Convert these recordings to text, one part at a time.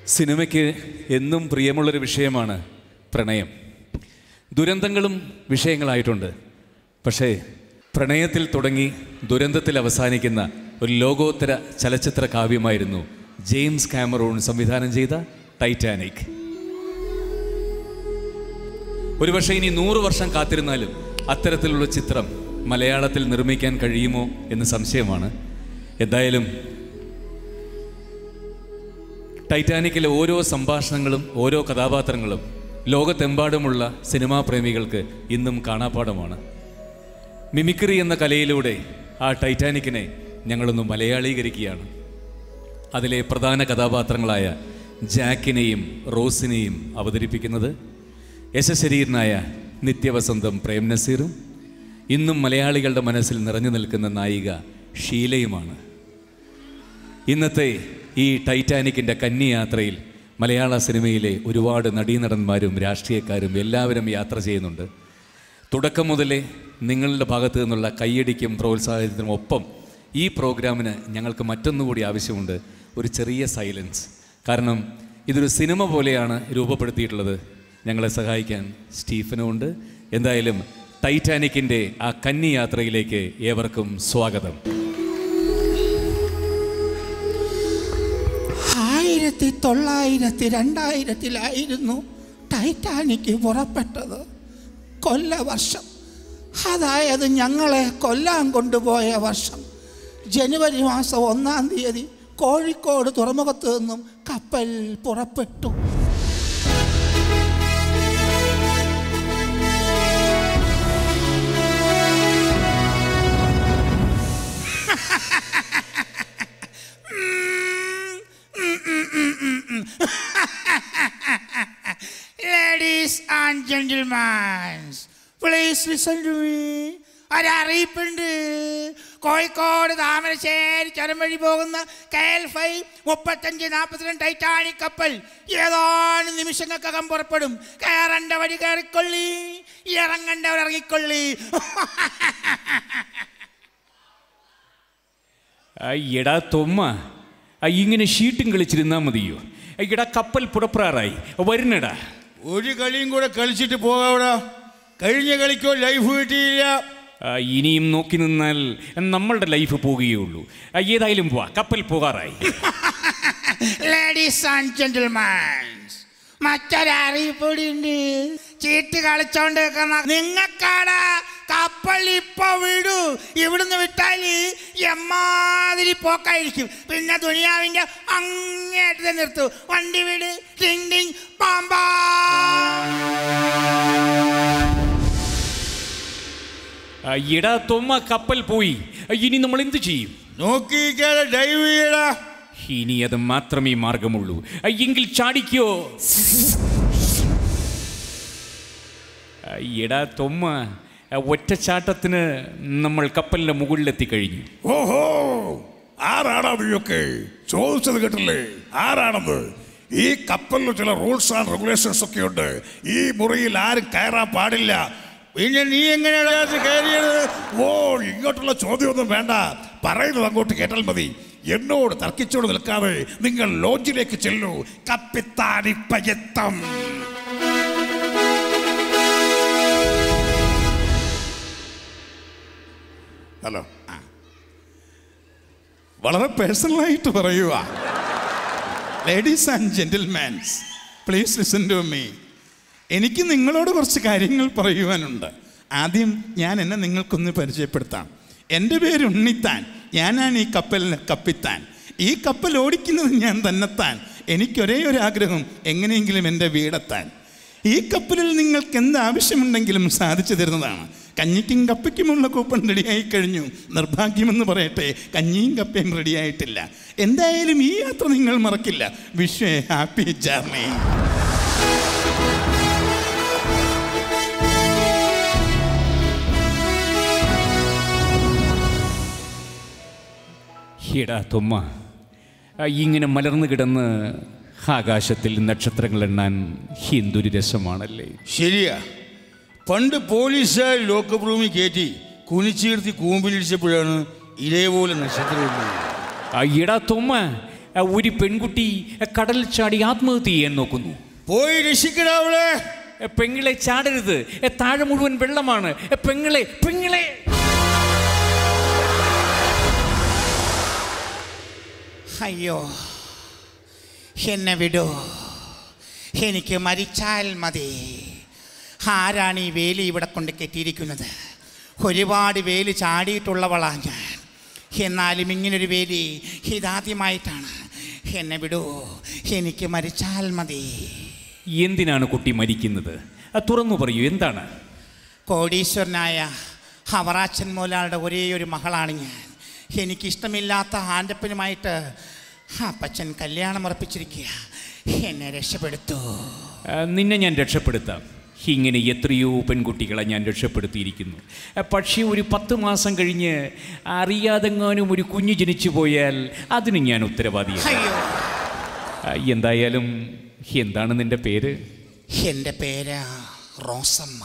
സിനിമയ്ക്ക് എന്നും പ്രിയമുള്ളൊരു വിഷയമാണ് പ്രണയം. ദുരന്തങ്ങളും വിഷയങ്ങളായിട്ടുണ്ട്. പക്ഷേ പ്രണയത്തിൽ തുടങ്ങി ദുരന്തത്തിൽ അവസാനിക്കുന്ന ഒരു ലോകോത്തര ചലച്ചിത്ര കാവ്യമായിരുന്നു ജെയിംസ് കാമറൂൺ സംവിധാനം ചെയ്ത ടൈറ്റാനിക്. ഒരുപക്ഷെ ഇനി 100 വർഷം കാത്തിരുന്നാലും അത്തരത്തിലുള്ള ചിത്രം മലയാളത്തിൽ നിർമ്മിക്കാൻ കഴിയുമോ എന്ന് സംശയമാണ്. എന്തായാലും ടൈറ്റാനിക്കിലെ ഓരോ സംഭാഷണങ്ങളും ഓരോ കഥാപാത്രങ്ങളും ലോകത്തെമ്പാടുമുള്ള സിനിമാ പ്രേമികൾക്ക് ഇന്നും കാണാപ്പാഠമാണ്. മിമിക്രി എന്ന കലയിലൂടെ ആ ടൈറ്റാനിക്കിനെ ഞങ്ങളൊന്ന് മലയാളീകരിക്കുകയാണ്. അതിലെ പ്രധാന കഥാപാത്രങ്ങളായ ജാക്കിനെയും റോസിനെയും അവതരിപ്പിക്കുന്നത് യശശരീരനായ നിത്യവസന്തം പ്രേം നസീറും ഇന്നും മലയാളികളുടെ മനസ്സിൽ നിറഞ്ഞു നിൽക്കുന്ന നായിക ഷീലയുമാണ്. ഇന്നത്തെ ഈ ടൈറ്റാനിക്കിൻ്റെ കന്നിയാത്രയിൽ മലയാള സിനിമയിലെ ഒരുപാട് നടീനടന്മാരും രാഷ്ട്രീയക്കാരും എല്ലാവരും യാത്ര ചെയ്യുന്നുണ്ട്. തുടക്കം മുതലേ നിങ്ങളുടെ ഭാഗത്തു നിന്നുള്ള കയ്യടിക്കും പ്രോത്സാഹനത്തിനും ഒപ്പം ഈ പ്രോഗ്രാമിന് ഞങ്ങൾക്ക് മറ്റൊന്നുകൂടി ആവശ്യമുണ്ട്, ഒരു ചെറിയ സൈലൻസ്. കാരണം ഇതൊരു സിനിമ പോലെയാണ് രൂപപ്പെടുത്തിയിട്ടുള്ളത്. ഞങ്ങളെ സഹായിക്കാൻ സ്റ്റീഫനും ഉണ്ട്. എന്തായാലും ടൈറ്റാനിക്കിൻ്റെ ആ കന്നിയാത്രയിലേക്ക് ഏവർക്കും സ്വാഗതം. 1900-2000 ടൈറ്റാനിക് പുറപ്പെട്ടത്. കൊല്ലവർഷം, അതായത് ഞങ്ങളെ കൊല്ലാൻ കൊണ്ടുപോയ വർഷം. ജനുവരി മാസം 1-ാം തീയതി കോഴിക്കോട് തുറമുഖത്ത് നിന്നും കപ്പൽ പുറപ്പെട്ടു. Ladies and gentlemen, please listen to me. ഒരറിയിപ്പുണ്ട്. Kozhikode Thamarassery ചുരം വഴി പോകുന്ന KL-5-3542 ടൈറ്റാനിക് കപ്പൽ ഏതാനും നിമിഷങ്ങൾക്കകം പുറപ്പെടും. കയറേണ്ട വഴി കയറിക്കൊള്ളി, ഇറങ്ങേണ്ടവർ ഇറങ്ങിക്കൊള്ളി. എടാ തൊമ്മ, ഇങ്ങനെ ഷീട്ടും കളിച്ചിരുന്നാൽ മതിയോ? എടാ കപ്പൽ പുറപ്പെടാറായി, വരുന്നടാ. ഒരു കളിയും കൂടെ കളിച്ചിട്ട് പോകാവിടാ. കഴിഞ്ഞ കളിക്കോ ലൈഫ് കിട്ടിയില്ല. ഇനിയും നോക്കി നിന്നാൽ നമ്മളുടെ ലൈഫ് പോകുകയുള്ളൂ. ഏതായാലും പോവാ, കപ്പൽ പോകാറായി. Ladies and gentlemen, മറ്റൊരറിയിപ്പൂടിയുണ്ട്. ചീട്ട് കളിച്ചോണ്ട് നിങ്ങൾക്കാടാ കപ്പൽ ഇപ്പൊ വിടൂ. ഇവിടുന്ന് വിട്ടാല് എമ്മാതിരി പോക്കായിരിക്കും. പിന്നെ ദുനിയാവിന്റെ അങ്ങേറ്റത്തെ നിർത്തൂ. വണ്ടി വിട്. ടിങ് ടിങ് പാമ്പാ. എടാ തൊമ്മ, കപ്പൽ പോയി. ഇനി നമ്മൾ എന്ത് ചെയ്യും? നോക്കിക്കാതെ ഡൈവ് ചെയ്യടാ. ഇനി അത് മാത്രമേ മാർഗമുള്ളൂ. എങ്കിൽ ചാടിക്കോ. എടാ തൊമ്മ, ഒറ്റച്ചാട്ടത്തിന് നമ്മൾ കപ്പലിന്റെ മുകളിലെത്തിക്കഴിഞ്ഞു. ഓഹോ, ആരാണ് നീയൊക്കെ ചോദിച്ചത് കേട്ടില്ലേ? ആരാണെന്ന്? ഈ കപ്പലിൽ ചില റൂൾസ് ആൻഡ് റെഗുലേഷൻസ് ഒക്കെ ഉണ്ട്. ഈ മുറിയിൽ ആരും കയറാൻ പാടില്ല. പിന്നെ നീ എങ്ങനെയാണ് കയറിയത്? ഓ, ഇങ്ങോട്ടുള്ള ചോദ്യമൊന്നും വേണ്ട, പറയുന്നത് അങ്ങോട്ട് കേട്ടാൽ മതി. എന്നോട് തർക്കിച്ചോട് നിൽക്കാതെ നിങ്ങൾ ലോഞ്ചിലേക്ക് ചെല്ലൂ. കപ്പിത്താൻ ഇപ്പ എത്തും. ഹലോ, വളരെ പേഴ്സണലായിട്ട് പറയുക. Ladies and gentlemans, please listen to me. എനിക്ക് നിങ്ങളോട് കുറച്ച് കാര്യങ്ങൾ പറയുവാനുണ്ട്. ആദ്യം ഞാൻ എന്നെ നിങ്ങൾക്കൊന്ന് പരിചയപ്പെടുത്താം. എൻ്റെ പേര് ഉണ്ണിത്താൻ. ഞാനാണ് ഈ കപ്പലിന് കപ്പിത്താൻ. ഈ കപ്പൽ ഓടിക്കുന്നത് ഞാൻ തന്നെത്താൻ. എനിക്കൊരേ ഒരു ആഗ്രഹം, എങ്ങനെയെങ്കിലും എൻ്റെ വീടെത്താൻ. ഈ കപ്പലിൽ നിങ്ങൾക്ക് എന്ത് ആവശ്യമുണ്ടെങ്കിലും സാധിച്ചു തരുന്നതാണ്. കഞ്ഞിക്കും കപ്പയ്ക്കുമുള്ള കൂപ്പൺ റെഡിയായി കഴിഞ്ഞു. നിർഭാഗ്യമെന്ന് പറയട്ടെ, കഞ്ഞിയും കപ്പയും റെഡിയായിട്ടില്ല. എന്തായാലും ഈ യാത്ര നിങ്ങൾ മറക്കില്ല. Wish you a happy journey. എടാ തൊമ്മ, ഇങ്ങനെ മലർന്നു കിടന്ന് ആകാശത്തിൽ നക്ഷത്രങ്ങൾ എണ്ണാൻ എന്തൊരു രസമാണല്ലേ. ശരിയാ, പണ്ട് പോലീസുകാർ ലോക്കപ്പ് റൂമിൽ കയറ്റി കുനിച്ചീർത്തി കൂമ്പിലിടിച്ചപ്പോഴാണ് ഇതേപോലെ നക്ഷത്രം. എടാ തൊമ്മ, ഒരു പെൺകുട്ടി കടലിൽ ചാടി ആത്മഹത്യ ചെയ്യാൻ നോക്കുന്നു. പോയി രക്ഷിക്കണവളെ. പെങ്ങളെ ചാടരുത്, താഴെ മുഴുവൻ വെള്ളമാണ്. പെങ്ങളെ പെങ്ങളെ. അയ്യോ, എന്നെ വിടൂ, എനിക്ക് മരിച്ചാൽ മതി. ആരാണ് ഈ വേലി ഇവിടെ കൊണ്ട് കെട്ടിയിരിക്കുന്നത്? ഒരുപാട് വേലി ചാടിയിട്ടുള്ളവളാണ് ഞാൻ. എന്നാലും ഇങ്ങനൊരു വേലി ഇതാദ്യമായിട്ടാണ്. എന്നെ വിടൂ, എനിക്ക് മരിച്ചാൽ മതി. എന്തിനാണ് കുട്ടി മരിക്കുന്നത്? തുറന്നു പറയൂ, എന്താണ്? കോടീശ്വരനായ അവറാച്ചൻ മോലാളുടെ ഒരേ ഒരു മകളാണ് ഞാൻ. എനിക്കിഷ്ടമില്ലാത്ത ആൻ്റപ്പനുമായിട്ട് അപ്പച്ചൻ കല്യാണം ഉറപ്പിച്ചിരിക്കുക. എന്നെ രക്ഷപ്പെടുത്തൂ. നിന്നെ ഞാൻ രക്ഷപ്പെടുത്താം. ഇങ്ങനെ എത്രയോ പെൺകുട്ടികളെ ഞാൻ രക്ഷപ്പെടുത്തിയിരിക്കുന്നു. പക്ഷേ ഒരു 10 മാസം കഴിഞ്ഞ് അറിയാതെങ്ങാനും ഒരു കുഞ്ഞ് ജനിച്ചു പോയാൽ അതിന് ഞാൻ ഉത്തരവാദിയാണ്. എന്തായാലും എന്താണ് നിന്റെ പേര്? എൻ്റെ പേര് റോസമ്മ.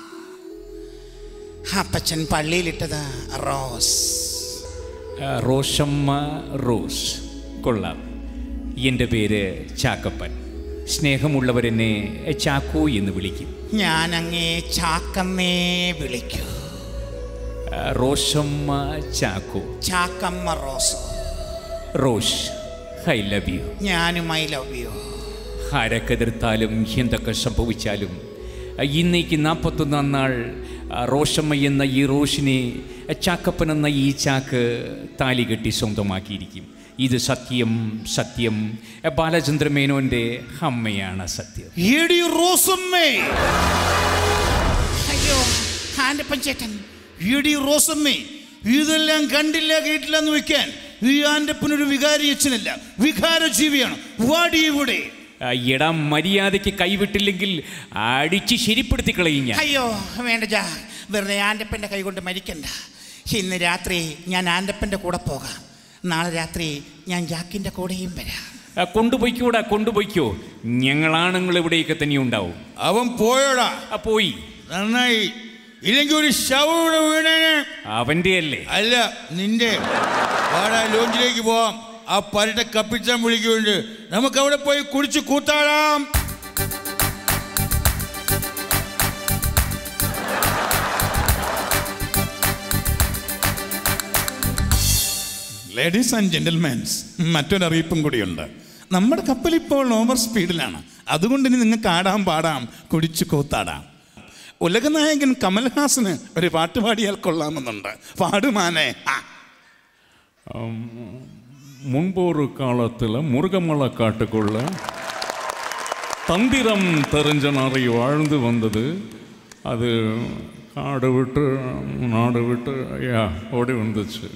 അപ്പച്ചൻ പള്ളിയിലിട്ടത് റോസ്. റോഷമ്മ റോസ്. കൊള്ളാം. എൻ്റെ പേര് ചാക്കപ്പൻ. സ്നേഹമുള്ളവരെന്നെ ചാക്കോ എന്ന് വിളിക്കും. ഞാൻ അങ്ങേ ചാക്കമ്മേ വിളിക്കൂ. Roshamma Chacko. Chackamma Rose. Rose, I love you. ഞാനും ഐ ലവ് യു. ആരക്കെതിർത്താലും എന്തൊക്കെ സംഭവിച്ചാലും ഇന്നേക്ക് 41 നാൾ റോഷമ്മ എന്ന ഈ റോഷിനെ ചാക്കപ്പൻ എന്ന ഈ ചാക്ക് താലി കെട്ടി സ്വന്തമാക്കിയിരിക്കും. ഇത് സത്യം, സത്യം. ബാലചന്ദ്രമേനോന്റെ അമ്മയാണ് സത്യം. അയ്യോ ആൻ്റപ്പൻ ചേട്ടൻ, റോസമ്മേ, ഇതെല്ലാം കണ്ടില്ല കേട്ടില്ല എന്ന് വെക്കാൻ ഈ ആൻ്റപ്പനൊരു വികാരി അച്ഛനല്ല, വികാര ജീവിയാണ്. വാടി ഇവിടെ. എടാ, മര്യാദയ്ക്ക് കൈവിട്ടില്ലെങ്കിൽ അടിച്ച് ശരിപ്പെടുത്തി കളയും ഞാൻ. അയ്യോ വേണ്ട ജാ, വെറുതെ ആൻ്റപ്പൻ്റെ കൈ കൊണ്ട് മരിക്കണ്ട. ഇന്ന് രാത്രി ഞാൻ ആൻ്റപ്പൻ്റെ കൂടെ പോകാം. നാളെ രാത്രി ഞാൻ ജാക്കിൻ്റെ കൂടെയും വരാം. കൊണ്ടുപോയിക്കൂടാ, കൊണ്ടുപോയിക്കോ. ഞങ്ങളാണുങ്ങൾ ഇവിടെയൊക്കെ തന്നെ ഉണ്ടാവും. അവൻ പോയോടാ? പോയി. നന്നായി. ഇല്ലെങ്കിൽ ഒരു ശവം ഇവിടെ വീണേനെ. അവൻ്റെ അല്ലേ? അല്ല, നിന്റെ. വാടാ, ലോഞ്ചിലേക്ക് പോവാം. ആ പരട്ട കപ്പിച്ചാൻ വിളിക്കുന്നുണ്ട്. നമുക്ക് അവിടെ പോയി കുടിച്ച് കൂത്താടാം. ലേഡീസ് ആൻഡ് ജെന്റിൽമാൻസ്, മറ്റൊരറിയിപ്പും കൂടിയുണ്ട്. നമ്മുടെ കപ്പൽ ഇപ്പോൾ ഓവർ സ്പീഡിലാണ്. അതുകൊണ്ട് ഇനി നിങ്ങൾക്ക് ആടാം, പാടാം, കുടിച്ചു കൂത്താടാം. ഉലകനായകൻ കമൽഹാസന് ഒരു പാട്ട് പാടിയാൽ കൊള്ളാമെന്നുണ്ട്. പാടുമാനേ. முன்பொரு காலத்தில் முருகமலை காட்டுக்குள்ள தந்திரம் தெரிஞ்ச நிறைய வாழ்ந்து வந்தது. அது காடு விட்டு நாடு விட்டு ஓடி வந்துச்சு.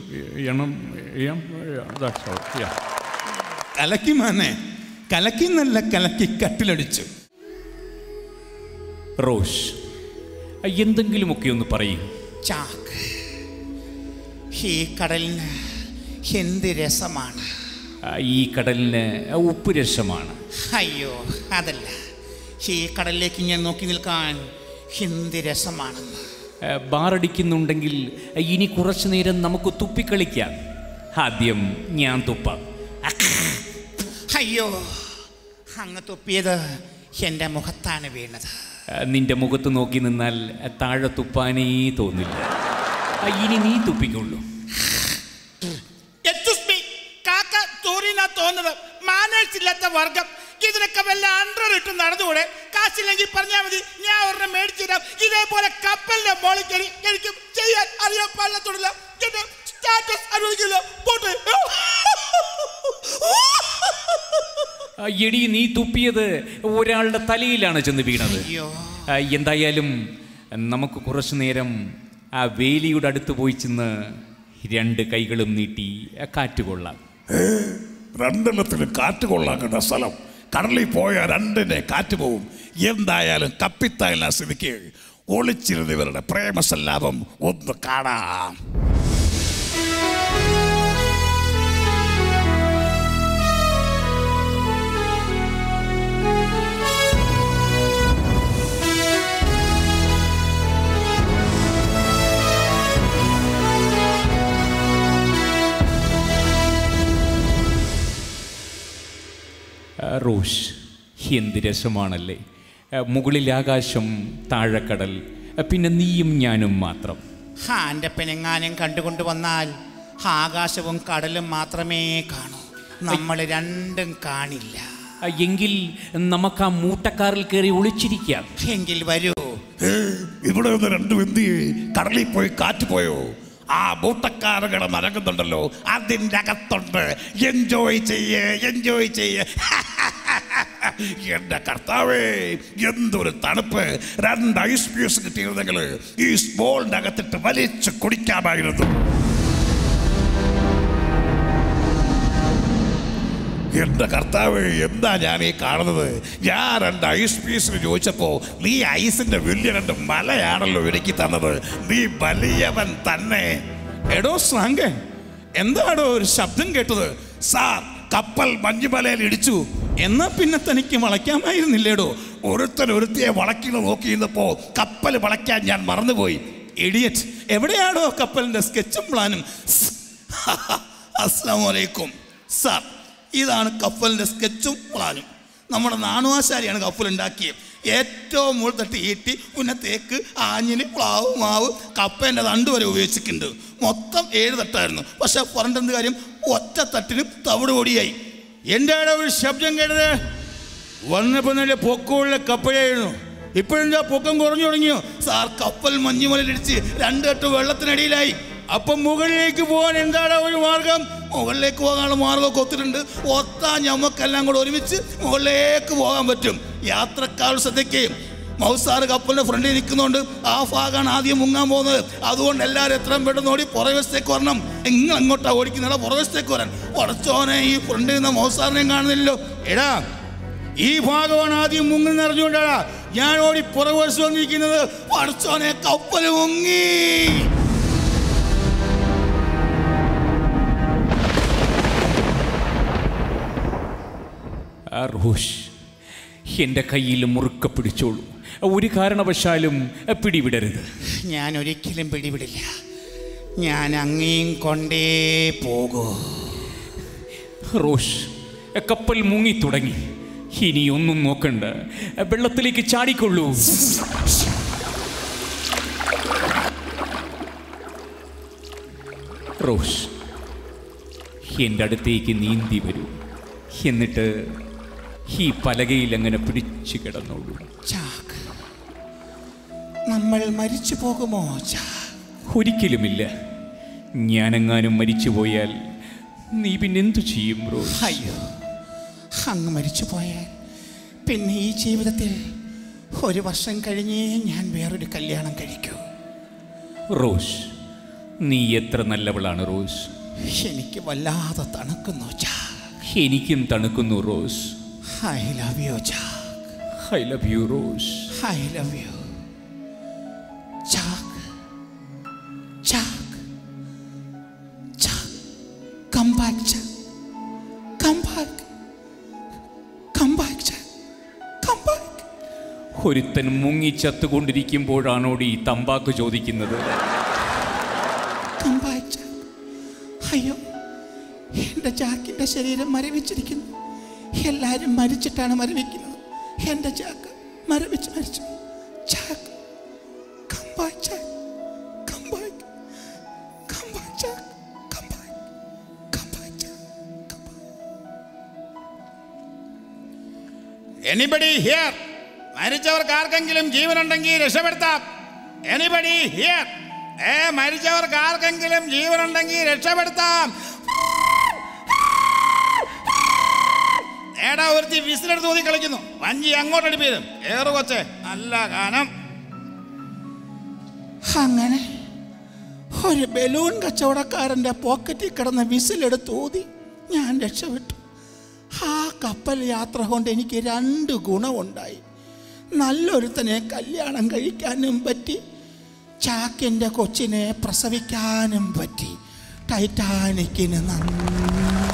കലക്കി മാനേ, കലക്കി നല്ല കലക്കി കട്ടിലടിച്ചു. റോഷ്, എന്തെങ്കിലുമൊക്കെ ഒന്ന് പറയൂ. ചാക്ക്, ഈ കടലിന് എന്ത് രസമാണ്. ഈ കടലിന് ഉപ്പ് രസമാണ്. അയ്യോ അതല്ല, ഈ കടലിലേക്ക് ഞാൻ നോക്കി നിൽക്കാൻ എന്ത് രസമാണെന്ന്. ബാറടിക്കുന്നുണ്ടെങ്കിൽ ഇനി കുറച്ചു നേരം നമുക്ക് തുപ്പിക്കളിക്കാം. ആദ്യം ഞാൻ തുപ്പാം. അയ്യോ, അങ്ങ് തുപ്പിയത് എൻ്റെ മുഖത്താണ് വീണത്. നിന്റെ മുഖത്ത് നോക്കി നിന്നാൽ താഴെ തുപ്പാനേ തോന്നില്ല. ഇനി നീ തുപ്പിക്കൊള്ളൂ. തോന്നുന്നത് മാനേഴ്സില്ലാത്ത വർഗം. ഇതിനൊക്കെ വല്ല അണ്ടർ ഇട്ട് നടന്നുകൂടെ? കാശില്ലെങ്കിൽ പറഞ്ഞാൽ മതി, ഞാൻ ഒരെണ്ണം മേടിച്ചു തരാം. ഇതേപോലെ കപ്പലിന്റെ മോളിൽ കയറി എനിക്കും ചെയ്യാൻ അറിയാൻ പാടില്ല. എന്റെ സ്റ്റാറ്റസ് അനുവദിക്കില്ല. പോട്ടെ. എടി, നീ തുപ്പിയത് ഒരാളുടെ തലയിലാണ് ചെന്ന് വീണത്. എന്തായാലും നമുക്ക് കുറച്ചു നേരം ആ വേലിയുടെ അടുത്ത് പോയി ചെന്ന് 2 കൈകളും നീട്ടി കാറ്റുകൊള്ളാം. രണ്ടെണ്ണത്തിന് കാറ്റ് കൊള്ളാക്കേണ്ട സ്ഥലം. കടലിൽ പോയാൽ 2ന്റെ കാറ്റ് പോവും. എന്തായാലും കപ്പിത്തായില്ല സ്ഥിതിക്ക് ഒളിച്ചിരുന്നവരുടെ പ്രേമസല്ലാപം ഒന്ന് കാണാം. റോഷ്, എന്ത് രസമാണല്ലേ. മുകളിൽ ആകാശം, താഴെക്കടൽ, പിന്നെ നീയും ഞാനും മാത്രം. എൻ്റെ പെനെങ്ങാനും കണ്ടുകൊണ്ട് വന്നാൽ ആകാശവും കടലും മാത്രമേ കാണൂ, നമ്മൾ രണ്ടും കാണില്ല. എങ്കിൽ നമുക്ക് ആ മൂട്ടക്കാറിൽ കയറി ഒളിച്ചിരിക്കാം. എങ്കിൽ വരൂ. ഇവിടെ ഒന്ന് രണ്ടും എന്ത് കടലിൽ പോയി കാറ്റ് പോയോ? ആ മൂട്ടക്കാരുകളെ നരകുന്നുണ്ടല്ലോ, അതിൻ്റെ അകത്തുണ്ട്. എൻജോയ് ചെയ്യേ. എന്റെ കർത്താവേ, എന്തൊരു തണുപ്പ്! 2 ഐസ് പീസ് കിട്ടിയിരുന്നെങ്കിൽ ഈ സ്മോളിൻ്റെ അകത്തിട്ട് വലിച്ച് കുടിക്കാമായിരുന്നു. എന്റെ കർത്താവ്, എന്താ ഞാൻ ഈ കാണുന്നത്? ഞാൻ 2 ഐസ് പീസിന് ചോദിച്ചപ്പോ നീ ഐസിന്റെ വലിയ 2 മലയാണല്ലോ എനിക്ക് തന്നത്. നീ വലിയവൻ തന്നെ. എടോ സ്രാങ്കേ, എന്താടോ ഒരു ശബ്ദം കേട്ടത്? സാർ, കപ്പൽ മഞ്ഞുമലയിൽ ഇടിച്ചു. എന്നാ പിന്നെ തനിക്ക് വളയ്ക്കാമായിരുന്നില്ലേടോ? ഒരുത്തിയെ വളക്കിന് നോക്കിയിരുന്നപ്പോ കപ്പൽ വളയ്ക്കാൻ ഞാൻ മറന്നുപോയി. ഇഡിയറ്റ്, എവിടെയാടോ കപ്പലിന്റെ സ്കെച്ചും പ്ലാനും? അസ്സലാമു അലൈക്കും സാർ, ഇതാണ് കപ്പലിൻ്റെ സ്കെച്ചും പ്ലാനും. നമ്മുടെ നാണുവാശാരിയാണ് കപ്പലുണ്ടാക്കിയത്. ഏറ്റവും മുകളിൽ തട്ടി ഈട്ടി, പിന്നെ തേക്ക്, ആഞ്ഞില്, പ്ലാവ്, മാവ്, കപ്പേൻ്റെ തണ്ട് വരെ ഉപയോഗിച്ചിട്ടുണ്ട്. മൊത്തം 7 തട്ടായിരുന്നു. പക്ഷെ പറഞ്ഞിട്ടെന്ത് കാര്യം, ഒറ്റ തട്ടിന് തവിട് പൊടിയായി. എൻ്റെ ഒരു ശബ്ദം കേട്ടത് വന്നപ്പോൾ നല്ല പൊക്കമുള്ള കപ്പലായിരുന്നു. ഇപ്പോഴെന്താ പൊക്കം കുറഞ്ഞു തുടങ്ങിയോ? സാർ, കപ്പൽ മഞ്ഞുമലയിലിടിച്ച് 2 തട്ട് വെള്ളത്തിനടിയിലായി. അപ്പം മുകളിലേക്ക് പോകാൻ എന്താണ് ഒരു മാർഗം? മുകളിലേക്ക് പോകാനുള്ള മാർഗമൊക്കെ ഒത്തിട്ടുണ്ട്. ഞമ്മക്കെല്ലാം കൂടെ ഒരുമിച്ച് മുകളിലേക്ക് പോകാൻ പറ്റും. യാത്രക്കാരുടെ ശ്രദ്ധയ്ക്ക് മൗസാറ് കപ്പലിൻ്റെ ഫ്രണ്ടിൽ നിൽക്കുന്നുണ്ട്. ആ ഭാഗമാണ് ആദ്യം മുങ്ങാൻ പോകുന്നത്. അതുകൊണ്ട് എല്ലാവരും എത്രയും പെട്ടെന്ന് ഓടി പുറവശത്തേക്ക് വരണം. നിങ്ങൾ എങ്ങോട്ടാണ് ഓടിക്കുന്നത്? പുറവശത്തേക്ക് വരാൻ. ഉടച്ചോനെ, ഈ ഫ്രണ്ടിൽ നിന്ന് മൗസാറിനെയും കാണുന്നില്ലല്ലോ. എടാ, ഈ ഭാഗമാണ് ആദ്യം മുങ്ങുന്ന അറിഞ്ഞുകൊണ്ടാടാ ഞാൻ ഓടി പുറവശത്ത് വന്നിരിക്കുന്നത്. ഉടച്ചോനെ, കപ്പൽ മുങ്ങി. റോഷ്, എൻ്റെ കയ്യിൽ മുറുക്കെ പിടിച്ചോളൂ. ഒരു കാരണവശാലും പിടിവിടരുത്. ഞാൻ ഒരിക്കലും പിടിവിടില്ല. ഞാൻ അങ്ങേയും കൊണ്ടേ പോകൂ. റോഷ്, കപ്പൽ മുങ്ങി തുടങ്ങി. ഇനിയൊന്നും നോക്കണ്ട, വെള്ളത്തിലേക്ക് ചാടിക്കൊള്ളൂ. റോഷ്, എൻ്റെ അടുത്തേക്ക് നീന്തി വരൂ. എന്നിട്ട് ഈ പലകയിൽ അങ്ങനെ പിടിച്ചു കിടന്നോളൂ. ചാക്ക്, നമ്മൾ മരിച്ചു പോകുമോ? ഒരിക്കലുമില്ല. ഞാനെങ്ങാനും മരിച്ചു പോയാൽ നീ പിന്നെന്തു ചെയ്യും റോഷ്? അയ്യോ, അങ്ങ് മരിച്ചു പോയാൽ പിന്നെ ഈ ജീവിതത്തിൽ 1 വർഷം കഴിഞ്ഞേ ഞാൻ വേറൊരു കല്യാണം കഴിക്കൂ. റോഷ്, നീ എത്ര നല്ലവളാണ് റോഷ്. എനിക്ക് വല്ലാതെ തണുക്കുന്നു. എനിക്കും തണുക്കുന്നു Rosh. I love you, I love you Rosh. I love you. Jack. Come back, Jack. Come back, Jack. Come back. ഒരുത്തൻ മുങ്ങി ചത്തുകൊണ്ടിരിക്കുമ്പോഴാണോടി ഈ തമ്പാക്ക് ചോദിക്കുന്നത്? Come back, Jack. അയ്യോ, എൻ്റെ ജാക്കിൻ്റെ ശരീരം മരവിച്ചിരിക്കുന്നു. എല്ലാവരും മരിച്ചിട്ടാണ് മരവിക്കുന്നത്. എൻ്റെ ജാക്ക് മരവിച്ചു. Jack, come back, Jack. Come back. Come back, Jack. Come back. Come back, Jack. Come back. Anybody here? മരിച്ചവർക്ക് ആർക്കെങ്കിലും ജീവനുണ്ടെങ്കിൽ രക്ഷപ്പെടുത്താം. Anybody here? മരിച്ചവർക്ക് ആർക്കെങ്കിലും ജീവനുണ്ടെങ്കിൽ രക്ഷപ്പെടുത്താം. ഏടാ, ഒരുത്തി വിസിലെടുത്ത് ഊതി കളിക്കുന്നു. വഞ്ചി അങ്ങോട്ട് അടുപ്പിരും. ഏറു കൊച്ചേ, നല്ല ഗാനം. അങ്ങനെ ഒരു ബലൂൺ കച്ചവടക്കാരൻ്റെ പോക്കറ്റിൽ കിടന്ന വിസിലെടുത്ത് ഊതി ഞാൻ രക്ഷപ്പെട്ടു. ആ കപ്പൽ യാത്ര കൊണ്ട് എനിക്ക് 2 ഗുണമുണ്ടായി. നല്ലൊരുത്തനെ കല്യാണം കഴിക്കാനും പറ്റി, ചാക്കിൻ്റെ കൊച്ചിനെ പ്രസവിക്കാനും പറ്റി. ടൈറ്റാനിക്കിന് നന്ദി.